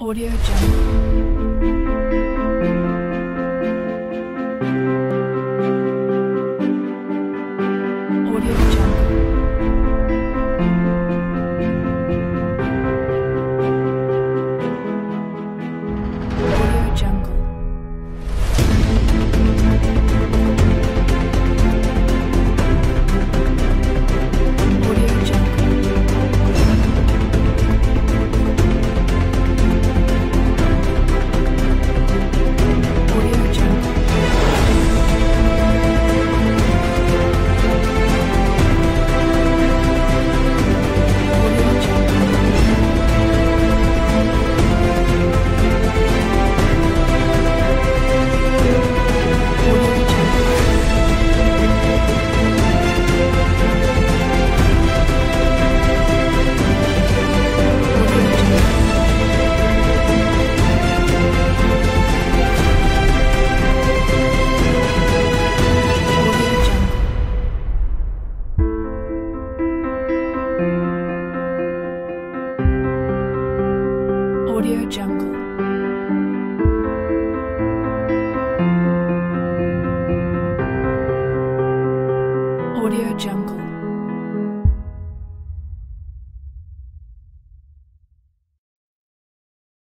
Audio Jungle. Audio Jungle. Audio Jungle. Audio Jungle. Audio Jungle. Audio Jungle. Audio Jungle. Audio Jungle. Audio Jungle. Audio Jungle. Audio Jungle.